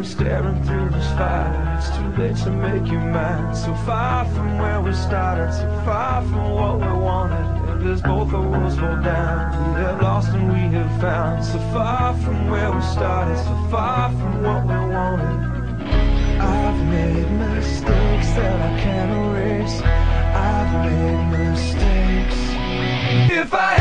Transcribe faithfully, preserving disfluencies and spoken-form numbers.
from staring through this fire. It's too late to make you mine. So far from where we started, so far from what we wanted. And as both our worlds fall down, we have lost and we have found. So far from where we started, so far from what we wanted. I've made mistakes that I can't erase. I've made mistakes. If I